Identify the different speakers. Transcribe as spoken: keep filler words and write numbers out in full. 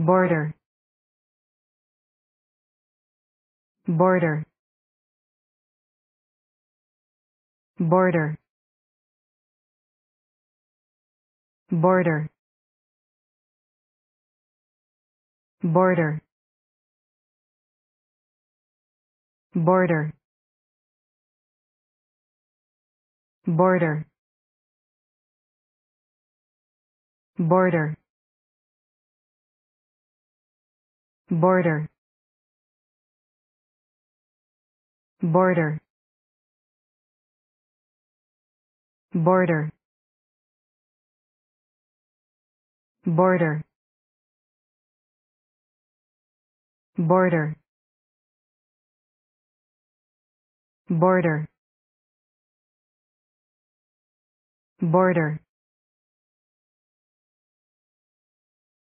Speaker 1: border, border, border, border, border, border, border, border, border, border, border, border, border, border, border,